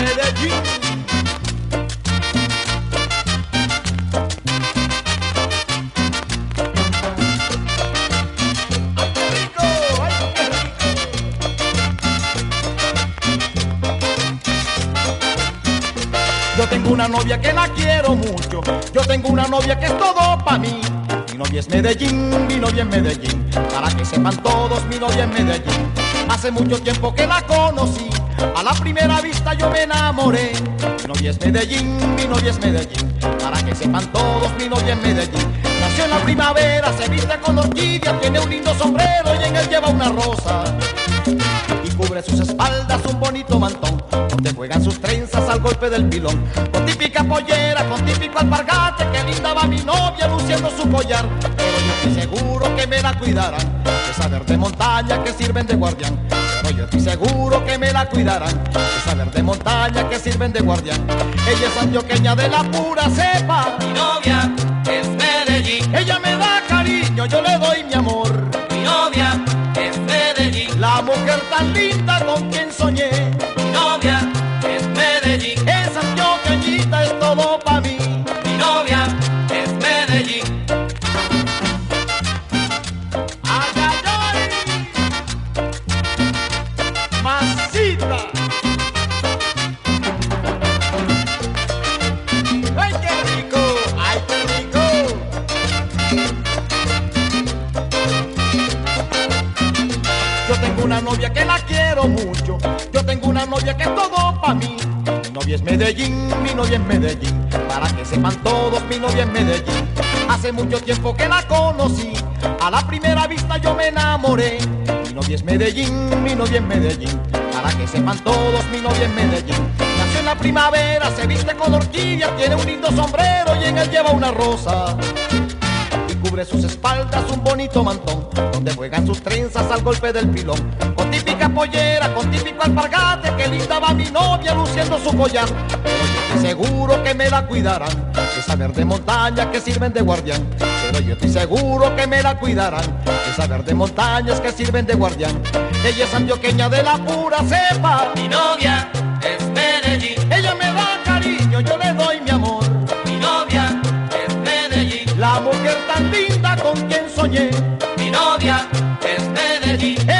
Medellín. Yo tengo una novia que la quiero mucho, yo tengo una novia que es todo pa' mí. Mi novia es Medellín, mi novia es Medellín, para que sepan todos, mi novia es Medellín. Hace mucho tiempo que la conocí, a la primera vista yo me enamoré. Mi novia es Medellín, mi novia es Medellín, para que sepan todos, mi novia es Medellín. Nació en la primavera, se viste con orquídea, tiene un lindo sombrero y en él lleva una rosa. Y cubre sus espaldas un bonito mantón, donde juegan sus trenzas al golpe del pilón. Con típica pollera, con típico alpargate, que linda va mi novia luciendo su collar. Pero yo estoy seguro que me la cuidarán, esa verde montaña que sirven de guardián. Pero yo estoy seguro que me la cuidarán, esa verde montaña que sirven de guardián. Ella es antioqueña de la pura cepa, Mi novia es Medellín, ella me da cariño, yo le doy mi amor. mi novia es Medellín, La mujer tan linda con quien soñé, mi novia es Medellín, esa antioqueñita es todo pa' mí. mi novia es Medellín. Ay, ay, ay, masita. Ay, qué rico, ay, qué rico. Yo tengo una novia que la quiero mucho, yo tengo una novia que es todo pa' mí. Mi novia es Medellín, mi novia es Medellín, para que sepan todos, mi novia es Medellín. Hace mucho tiempo que la conocí, a la primera vista yo me enamoré. Mi novia es Medellín, mi novia es Medellín, para que sepan todos, mi novia es Medellín. Nació en la primavera, se viste con orquídea, tiene un lindo sombrero y en él lleva una rosa. Y cubre sus espaldas un bonito mantón, donde juegan sus trenzas al golpe del pilón. Con típica pollera, con típico alpargate, que linda va mi novia luciendo su collar. Pero yo estoy seguro que me la cuidarán, esa verde montaña que sirven de guardián. Pero yo estoy seguro que me la cuidarán, esas verde montañas que sirven de guardián. Ella es antioqueña de la pura cepa, Mi novia es Medellín, ella me da cariño, yo le doy mi amor. mi novia es Medellín, La mujer tan linda con quien soñé, mi novia es Medellín,